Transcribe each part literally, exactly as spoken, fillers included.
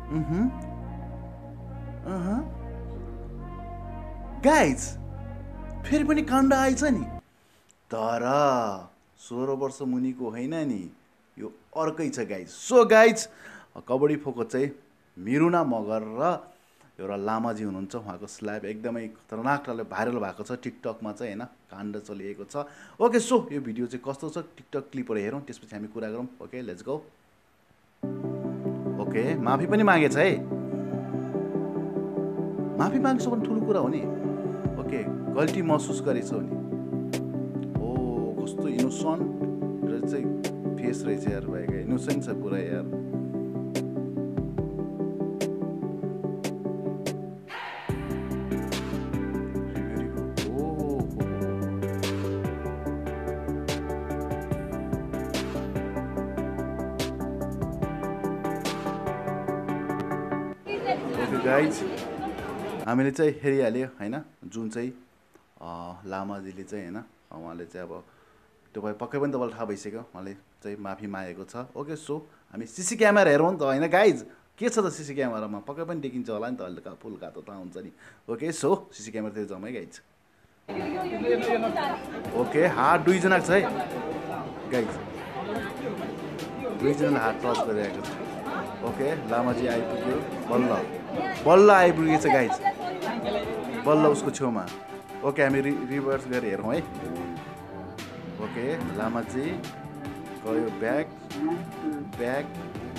Mhm. Uh-huh. Guys फेरि पनि कन्डा आइछ नि तर सोह्र वर्ष मुनिको होइन नि यो अर्कै छ गाइज सो गाइज कबड्डी फोको चाहिँ मिरुना मगर र एउटा लामाजी हुनुहुन्छ उहाँको स्ल्याब एकदमै खतरनाक खालले भाइरल भएको छ टिकटकमा चाहिँ होइन काण्ड चलिएको छ ओके सो यो भिडियो चाहिँ कस्तो छ टिकटक क्लिपहरू हेरौँ त्यसपछि हामी कुरा गरौँ ओके लेट्स गो ओके माफी पनि मागेछ है माफी माग्छ भने ठुलो कुरा हो नि ओके गल्ती महसुस गरेछ नि ओ कस्तो इनोसेन्ट र चाहिँ फेस रहेछ यार भाइको इनोसेन्ट छ पुरा यार ओके गाइज हामीले चाहिँ हेरिहाल्यो होइन जुन चाहिँ लामाजीले चाहिँ होइन उहाँले चाहिँ अब त्यो भए पक्कै पनि तपाईँलाई थाहा भइसक्यो उहाँले चाहिँ माफी मागेको छ ओके सो हामी सिसी क्यामेरा हेरौँ नि त होइन गाइज के छ त सिसी क्यामेरामा पक्कै पनि देखिन्छ होला नि त अहिले फुल कातो त हुन्छ नि ओके सो सिसी क्यामेरातिर जाउँ है गाइज ओके हात दुईजनाको छ है गाइज दुईजनाले हात टच गरिरहेको छ ओके लामाजी आइपुग्यो बल्ल बल्ल आइपुगेछ गाइज बल्ल उसको छेउमा ओके हामी रि रिभर्स गरेर हेरौँ है ओके लामाजी गयो ब्याक ब्याक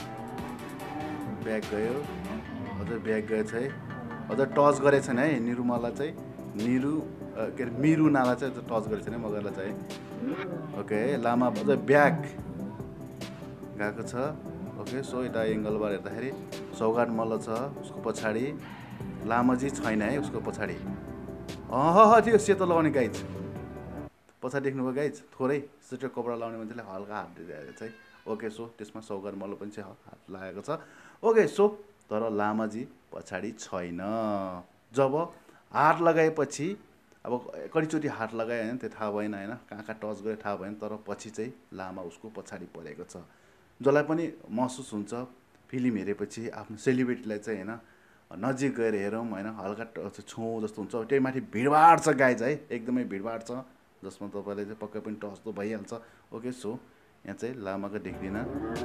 ब्याक गयो अझ ब्याक गएछ है अझ टच गरेको छैन है निरुमालाई चाहिँ निरु के अरे मिरुनालाई चाहिँ टच गरेको छैन मगरलाई चाहिँ ओके लामा अझ ब्याक गएको छ ओके सो यता एङ्गलबाट हेर्दाखेरि सौगाट मल्ल छ उसको पछाडि लामाजी छैन है उसको पछाडि अह त्यो सेतो लगाउने गाइज पछाडि देख्नुभयो गाइज थोरै सेतो कपडा लाउने मान्छेले हल्का हात दिइरहेको छ है ओके सो त्यसमा सौगाट मल्ल पनि चाहिँ हात लागेको छ ओके सो तर लामाजी पछाडि छैन जब हात लगाएपछि अब कतिचोटि हात लगायो होइन त्यो थाहा भएन होइन कहाँ कहाँ टच गऱ्यो थाहा भएन तर पछि चाहिँ लामा उसको पछाडि परेको छ जसलाई पनि महसुस हुन्छ फिल्म हेरेपछि आफ्नो सेलिब्रेटीलाई चाहिँ होइन नजिक गएर हेरौँ होइन हल्का छौँ जस्तो हुन्छ त्यही माथि भिडभाड छ गाइज है एकदमै भिडभाड छ जसमा तपाईँले चाहिँ पक्कै पनि टच त भइहाल्छ ओके सो यहाँ चाहिँ लामाको देख्दिनँ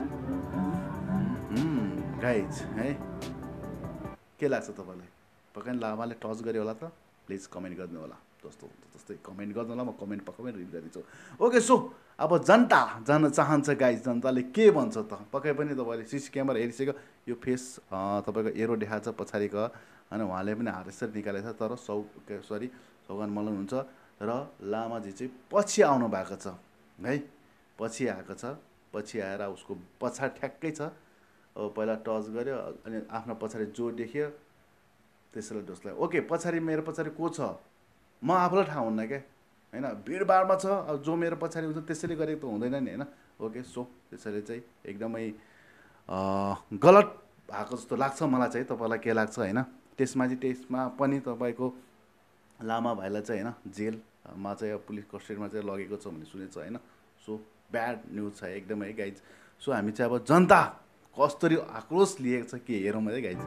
गाइज है के लाग्छ तपाईँलाई पक्कै लामाले टच गर्यो होला त प्लिज कमेन्ट गरिदिनु होला जस्तो जस्तै कमेन्ट गर्नु होला म कमेन्ट पक्कै पनि रिड गरिदिन्छु ओके सो अब जनता जान चाहन्छ गाइज जनताले के भन्छ त पक्कै पनि तपाईँले सिसी क्यामेरा हेरिसक्यो यो फेस तपाईँको एरो देखाएको छ पछाडिको होइन उहाँले पनि हात यसरी निकालेको छ तर सौ सरी सौगान मल्ल हुन्छ र लामाजी चाहिँ पछि आउनु भएको छ है पछि आएको छ पछि आएर उसको पछाडि ठ्याक्कै छ अब पहिला टच गर्यो अनि आफ्नो पछाडि जो देख्यो त्यसैलाई दोस्लाई ओके पछाडि मेरो पछाडि को छ म आफूलाई थाहा हुन्न क्या होइन भिडभाडमा छ अब जो मेरो पछाडि हुन्छ त्यसैले गरेको त हुँदैन नि होइन ओके सो त्यसैले चाहिँ एकदमै गलत भएको जस्तो लाग्छ मलाई चाहिँ तपाईँलाई के लाग्छ होइन त्यसमा चाहिँ त्यसमा पनि तपाईँको लामा भाइलाई चाहिँ होइन जेलमा चाहिँ अब पुलिस कस्टडीमा चाहिँ लगेको छ भन्ने सुनेको छ होइन सो ब्याड न्युज छ एकदमै गाइज सो हामी चाहिँ अब जनता कसरी आक्रोश लिएको छ के हेरौँ है गाइज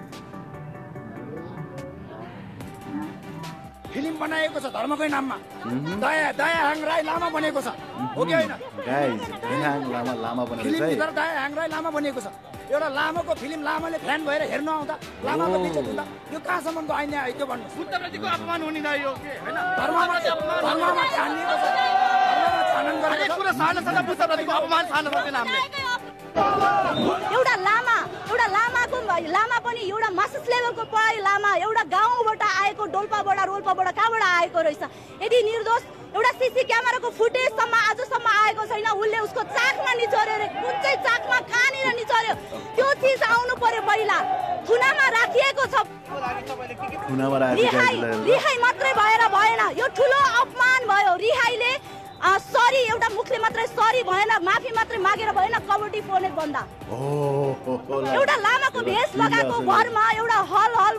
फिल्म बनाएको छ धर्मकै नाममा दया दया हाङ राई लामा बनेको छ हो कि हैन गाइज दया हाङ लामा लामा बनेको छ फिल्म दया हाङ राई लामा बनेको छ एउटा लामाको फिल्म लामाले फ्यान भएर हेर्न आउँदा लामाको बिचत हुँदा यो कहाँसम्मको आइने आयो त्यो भन्नु बुद्धप्रतिको अपमान हुने न यो के हैन धर्ममा धर्ममा छानिएको छ धर्ममा छानन गरेको छ कुरा सानो सानो बुद्धप्रतिको अपमान छान्न सक्दैन हामीले एउटा लामा एउटा लामाको लामा पनि एउटा मास्टर्स लेभलको पढाइ लामा एउटा गाउँबाट आएको डोल्पाबाट रोल्पाबाट कहाँबाट आएको रहेछ यदि निर्दोष एउटा सिसी क्यामेराको फुटेजसम्म आजसम्म आएको छैन उसले उसको चाकमा निचोर्यो रे कुन चाहिँ चाकमा कहाँनिर निचोर्यो त्यो चिज आउनु पर्यो पहिला थुनामा राखिएको छ रिहाई रिहाई मात्रै भएर भएन यो ठुलो अपमान भयो रिहाईले सरी एउटा मुखले मात्रै सरी भएन माफी मात्रै मागेर भएन कबड्डी फोर्ने बन्दा एउटा लामाको भेष लगाएको घरमा एउटा हल हल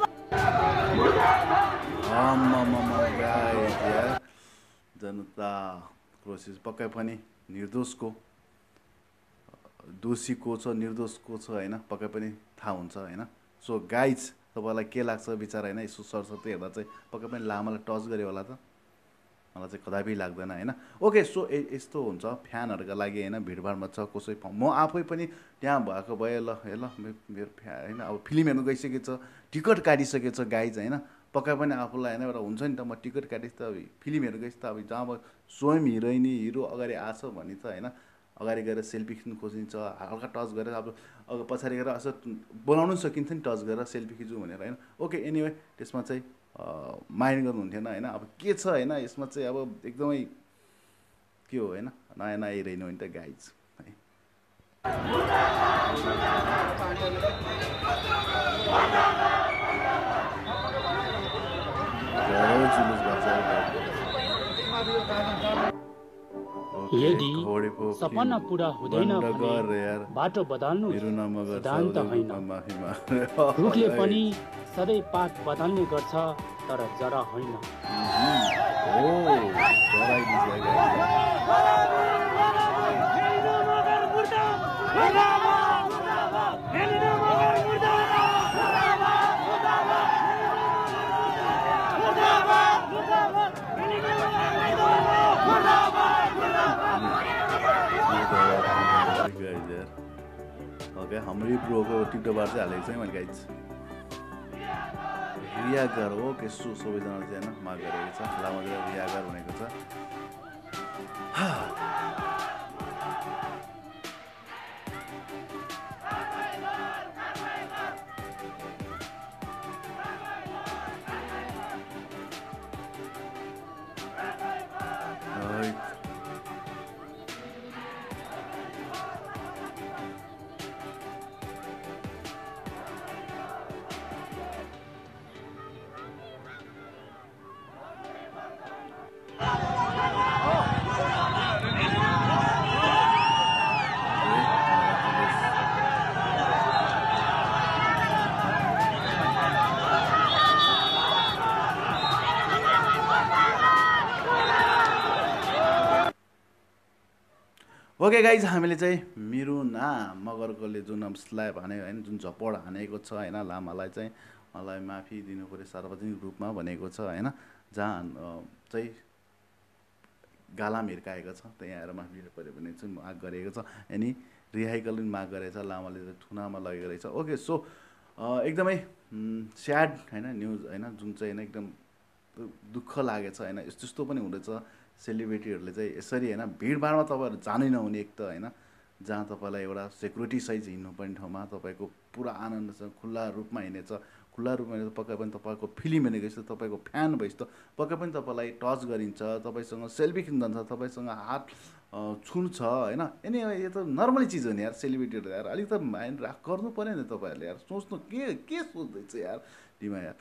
जनता प्रोसेस पक्कै पनि निर्दोषको दोषी को छ निर्दोष को छ होइन पक्कै पनि थाहा हुन्छ होइन सो गाइज तपाईँलाई के लाग्छ विचार होइन यसो सरस्वती हेर्दा चाहिँ पक्कै पनि लामालाई टच गऱ्यो होला त मलाई चाहिँ कदापि लाग्दैन होइन ओके सो यस्तो हुन्छ फ्यानहरूका लागि होइन भिडभाडमा छ कसै म आफै पनि त्यहाँ भएको भए ल हे ल मेरो फ्या होइन अब फिल्म हेर्नु गइसकेको छ टिकट काटिसकेको छ गाइज होइन पक्कै पनि आफूलाई होइन एउटा हुन्छ नि त म टिकट काटिस् त अब फिल्म हेर्नु गइस् त अब जहाँ अब स्वयं हिरोइनी हिरो अगाडि आछ भने त होइन अगाडि गएर सेल्फी खिच्नु खोजिन्छ हल्का टच गरेर अब अब पछाडि गएर यसो बोलाउनु सकिन्छ नि टच गरेर सेल्फी खिच्नु भनेर होइन ओके एनिवे त्यसमा चाहिँ माइन्ड गर्नुहुन्थेन होइन अब के छ होइन यसमा चाहिँ अब एकदमै के हो होइन नयाँ नयाँ हेरिनु हो नि त गाइज है जुलुस यदि सपना पूरा हुँदैन भने बाटो बदल्नु सिद्धान्त होइन रुखले पनि सधैँ पात बदल्ने गर्छ तर जरा होइन ओके हाम्रो ब्रोको टिकटकबाट चाहिँ हालेको छ मैले गाइज रियागर ओके सो सबैजना चाहिँ होइन माग गरेको छ लामा रियागर भनेको छ ओके गाइज हामीले चाहिँ मिरुना मगरकोले जुन अब स्ल्याब हाने होइन जुन झपड हानेको छ होइन लामालाई चाहिँ मलाई माफी दिनु पऱ्यो सार्वजनिक रूपमा भनेको छ होइन जहाँ चाहिँ गालाम हिर्काएको छ त्यहाँ आएर माफी दिनु पऱ्यो भने चाहिँ माग गरेको छ अनि रिहाइको पनि माग गरेको छ लामाले चाहिँ थुनामा लगेको रहेछ ओके सो एकदमै स्याड होइन न्युज होइन जुन चाहिँ होइन एकदम दुःख लागेछ होइन यस्तो यस्तो पनि हुँदैछ सेलिब्रिटीहरूले चाहिँ यसरी होइन भिडभाडमा तपाईँहरू जानै नहुने एक त होइन जहाँ तपाईँलाई एउटा सेक्युरिटी सहित हिँड्नुपर्ने ठाउँमा तपाईँको पुरा आनन्दसँग खुल्ला रूपमा हिँडेछ खुल्ला रूपमा हिँडेर पक्कै पनि तपाईँको फिल्म हेर्ने गएछ तपाईँको फ्यान भएछ त पक्कै पनि तपाईँलाई टच गरिन्छ तपाईँसँग सेल्फी खिच्न जान्छ तपाईँसँग हात छुन्छ होइन अनि यो त नर्मली चिज हो नि यार सेलिब्रिटीहरू यार अलिक त माइन्ड राख गर्नु पऱ्यो नि तपाईँहरूले यार सोच्नु के के सोच्दैछ यार टिमा यार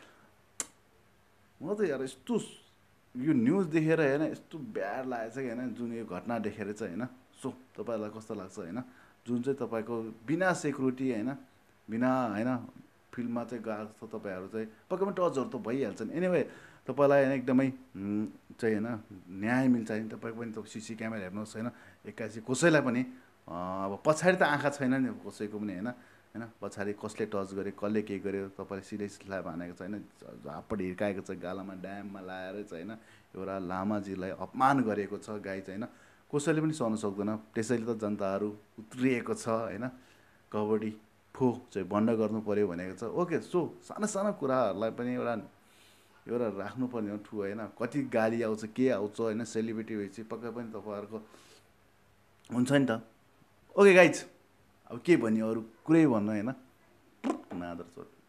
म त यार यस्तो यो न्युज देखेर होइन यस्तो ब्याड लागेको छ कि होइन जुन यो घटना देखेर चाहिँ होइन सो तपाईँहरूलाई कस्तो लाग्छ होइन जुन चाहिँ तपाईँको बिना सेक्युरिटी होइन बिना होइन फिल्डमा चाहिँ गएको छ तपाईँहरू चाहिँ पक्कै पनि टचहरू त भइहाल्छ नि एनिवे तपाईँलाई होइन एकदमै चाहिँ होइन न्याय मिल्छ नि तपाईँको पनि त सिसी क्यामेरा हेर्नुहोस् होइन एक्कासी कसैलाई पनि अब पछाडि त आँखा छैन नि कसैको पनि होइन होइन पछाडि कसले टच गर्यो कसले के गर्यो तपाईँले सिधै स्ल्याब हानेको छ होइन झापड हिर्काएको छ गालामा ड्याममा लाएर चाहिँ होइन एउटा लामाजीलाई अपमान गरेको छ गाई चाहिँ होइन कसैले पनि सहन सक्दैन त्यसैले त जनताहरू उत्रिएको छ होइन कबड्डी फो चाहिँ बन्द गर्नु पऱ्यो भनेको छ ओके सो सानो सानो कुराहरूलाई पनि एउटा एउटा राख्नुपर्ने हो ठु होइन कति गाली आउँछ के आउँछ होइन सेलिब्रिटी भएपछि पक्कै पनि तपाईँहरूको हुन्छ नि त ओके गाइज अब के भन्ने अरू कुरै भन्नु होइन नादर छ